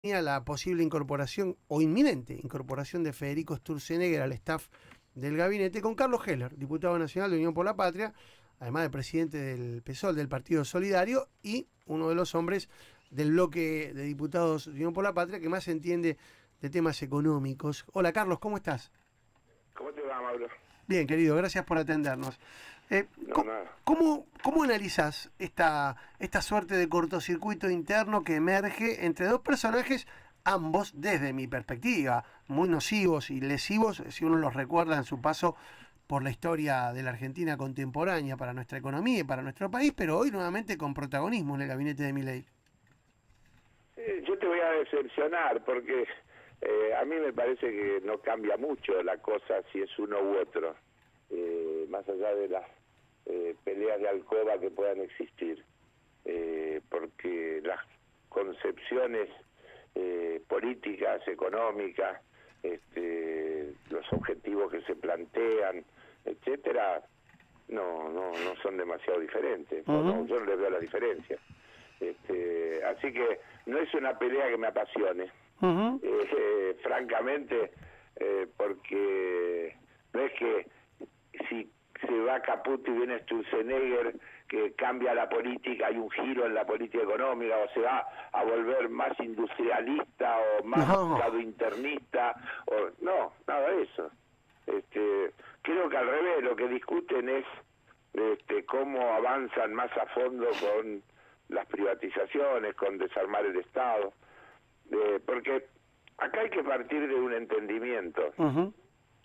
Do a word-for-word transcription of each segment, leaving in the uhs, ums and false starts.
la posible incorporación o inminente incorporación de Federico Sturzenegger al staff del gabinete con Carlos Heller, diputado nacional de Unión por la Patria, además de presidente del P SOL, del Partido Solidario, y uno de los hombres del bloque de diputados de Unión por la Patria que más entiende de temas económicos. Hola Carlos, ¿cómo estás? ¿Cómo te va, Mauro? Bien, querido, gracias por atendernos. Eh, No, ¿cómo, nada. ¿cómo, ¿Cómo analizás esta, esta suerte de cortocircuito interno que emerge entre dos personajes, ambos, desde mi perspectiva, muy nocivos y lesivos, si uno los recuerda en su paso por la historia de la Argentina contemporánea para nuestra economía y para nuestro país, pero hoy nuevamente con protagonismo en el gabinete de Milei? Eh, yo te voy a decepcionar porque eh, a mí me parece que no cambia mucho la cosa si es uno u otro, eh, más allá de las eh, peleas de alcoba que puedan existir, eh, porque las concepciones eh, políticas, económicas, este, los objetivos que se plantean, etcétera, no no no son demasiado diferentes. Uh-huh. No, yo no les veo la diferencia. Este, así que no es una pelea que me apasione, uh-huh. eh, eh, francamente, eh, porque no es que si se va Caputo y viene Sturzenegger que cambia la política, hay un giro en la política económica, o se va a volver más industrialista o más no. internista, o no, nada de eso. Este, creo que al revés, lo que discuten es este, cómo avanzan más a fondo con las privatizaciones, con desarmar el Estado, eh, porque acá hay que partir de un entendimiento, uh-huh.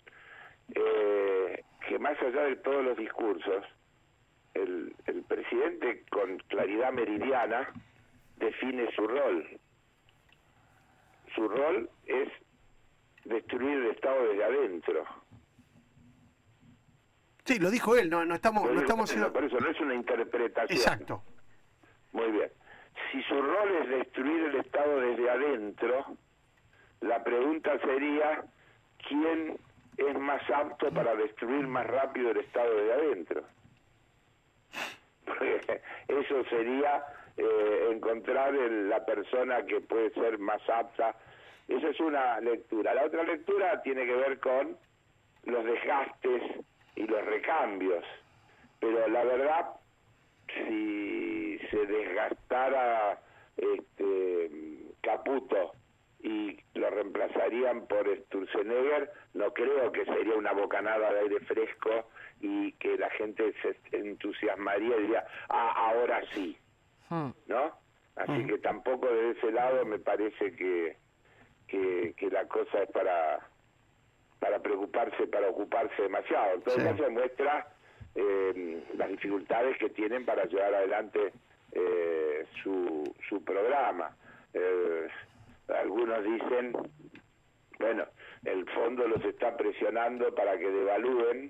eh, que más allá de todos los discursos, el, el presidente con claridad meridiana define su rol. Su rol es destruir el Estado desde adentro. Sí, lo dijo él, no, no estamos... No, no estamos no, por eso no es una interpretación. Exacto. Muy bien. Si su rol es destruir el Estado desde adentro, la pregunta sería, ¿quién es más apto para destruir más rápido el Estado desde adentro? Porque eso sería eh, encontrar el, la persona que puede ser más apta. Esa es una lectura. La otra lectura tiene que ver con los desgastes y los recambios. Pero la verdad, si se desgastara este Caputo y lo reemplazarían por Sturzenegger, no creo que sería una bocanada de aire fresco y que la gente se entusiasmaría y diría, ah, ahora sí, ¿no? Así que tampoco de ese lado me parece que que, que la cosa es para para preocuparse, para ocuparse demasiado. En todo sí. caso muestra eh, las dificultades que tienen para llevar adelante eh, su, su programa. Eh, algunos dicen, bueno, el fondo los está presionando para que devalúen,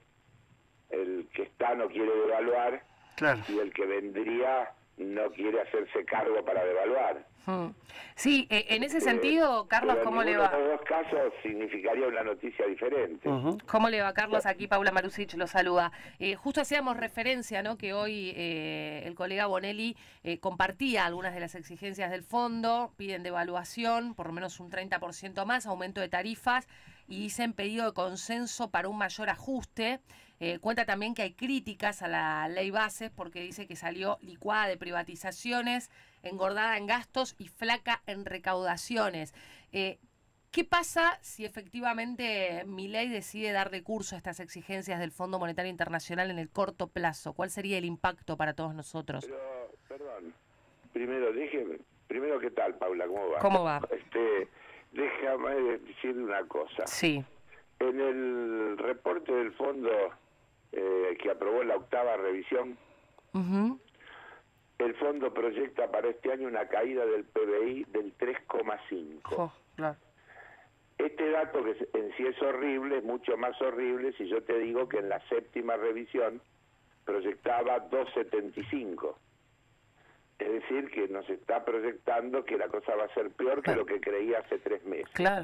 el que está no quiere devaluar, claro. y el que vendría no quiere hacerse cargo para devaluar. Hmm. Sí, eh, en ese sentido, eh, Carlos, ¿cómo le va? En los dos casos significaría una noticia diferente. Uh-huh. ¿Cómo le va, Carlos? Aquí Paula Marusic lo saluda. Eh, justo hacíamos referencia, ¿no?, que hoy eh, el colega Bonelli eh, compartía algunas de las exigencias del fondo, piden devaluación, por lo menos un treinta por ciento más, aumento de tarifas, y dicen pedido de consenso para un mayor ajuste. Eh, cuenta también que hay críticas a la ley bases porque dice que salió licuada de privatizaciones, engordada en gastos y flaca en recaudaciones. Eh, ¿Qué pasa si efectivamente Milei decide darle curso a estas exigencias del Fondo Monetario Internacional en el corto plazo? ¿Cuál sería el impacto para todos nosotros? Pero, perdón, primero, déjeme, primero, ¿qué tal, Paula? ¿Cómo va? ¿Cómo va? Este, déjame decirle una cosa. Sí. En el reporte del fondo eh, que aprobó la octava revisión, uh-huh. el fondo proyecta para este año una caída del P B I del tres coma cinco. Oh, claro. Este dato, que en sí es horrible, es mucho más horrible si yo te digo que en la séptima revisión proyectaba dos coma setenta y cinco. Es decir, que nos está proyectando que la cosa va a ser peor que lo que creía hace tres meses. Claro.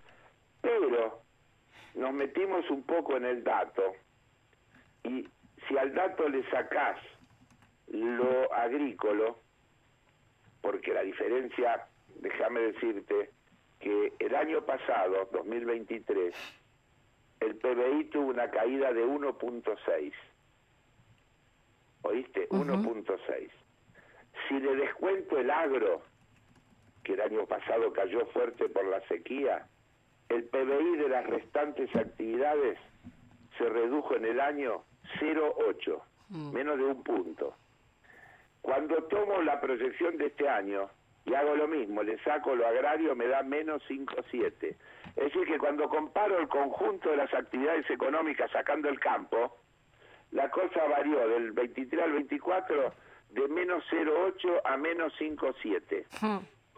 Pero nos metimos un poco en el dato, y si al dato le sacás lo agrícola, porque la diferencia déjame decirte que el año pasado, dos mil veintitrés, el P B I tuvo una caída de uno punto seis. ¿Oíste? Uh-huh. uno punto seis. Si le descuento el agro, que el año pasado cayó fuerte por la sequía, el P B I de las restantes actividades se redujo en el año cero punto ocho, uh-huh. menos de un punto. Cuando tomo la proyección de este año y hago lo mismo, le saco lo agrario, me da menos cinco punto siete. Es decir, que cuando comparo el conjunto de las actividades económicas sacando el campo, la cosa varió del veintitrés al veinticuatro de menos cero punto ocho a menos cinco punto siete. Hmm.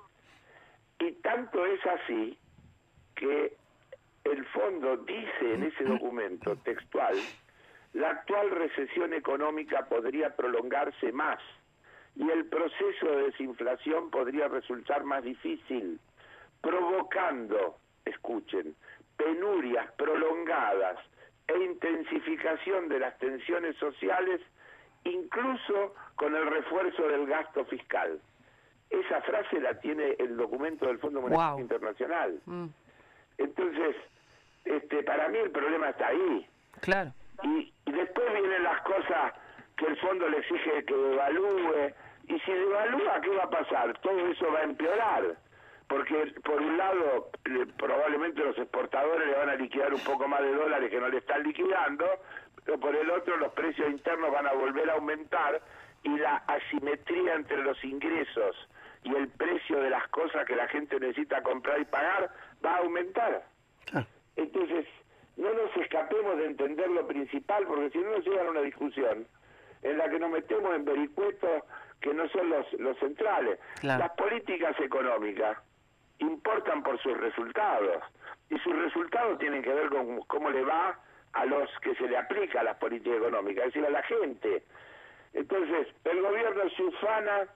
Y tanto es así que el fondo dice en ese documento textual, la actual recesión económica podría prolongarse más y el proceso de desinflación podría resultar más difícil, provocando, escuchen, penurias prolongadas e intensificación de las tensiones sociales, incluso con el refuerzo del gasto fiscal. Esa frase la tiene el documento del Fondo Monetario wow. Internacional. Mm. Entonces, este, para mí el problema está ahí. Claro. Y, y después vienen las cosas que el fondo le exige que devalúe. Y si devalúa, ¿qué va a pasar? Todo eso va a empeorar. Porque, por un lado, eh, probablemente los exportadores le van a liquidar un poco más de dólares que no le están liquidando, pero por el otro, los precios internos van a volver a aumentar y la asimetría entre los ingresos y el precio de las cosas que la gente necesita comprar y pagar va a aumentar. Ah. Entonces, no nos escapemos de entender lo principal, porque si no nos llevan a una discusión en la que nos metemos en vericuetos que no son los, los centrales. Claro. Las políticas económicas importan por sus resultados, y sus resultados tienen que ver con cómo le va a los que se le aplica las políticas económicas, es decir, a la gente. Entonces, el gobierno se ufana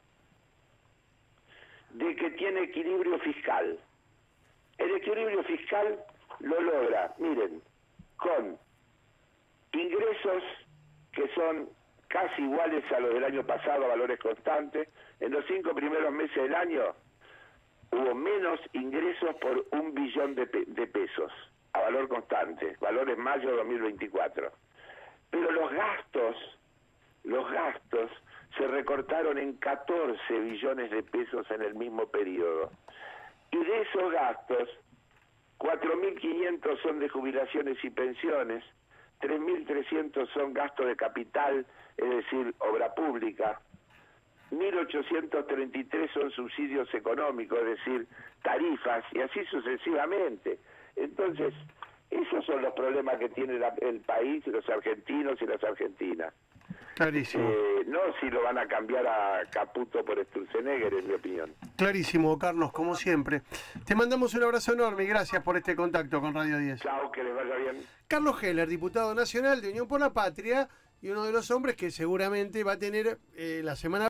de que tiene equilibrio fiscal. El equilibrio fiscal lo logra, miren, con ingresos que son casi iguales a los del año pasado, a valores constantes. En los cinco primeros meses del año hubo menos ingresos por un billón de, pe de pesos, a valor constante, valores mayo dos mil veinticuatro. Pero los gastos, los gastos se recortaron en catorce billones de pesos en el mismo periodo. Y de esos gastos, cuatro mil quinientos son de jubilaciones y pensiones, tres mil trescientos son gastos de capital, es decir, obra pública, mil ochocientos treinta y tres son subsidios económicos, es decir, tarifas, y así sucesivamente. Entonces, esos son los problemas que tiene la, el país, los argentinos y las argentinas. Clarísimo. Eh, no si lo van a cambiar a Caputo por Sturzenegger, en mi opinión. Clarísimo, Carlos, como siempre. Te mandamos un abrazo enorme y gracias por este contacto con Radio diez. Chao, que les vaya bien. Carlos Heller, diputado nacional de Unión por la Patria y uno de los hombres que seguramente va a tener eh, la semana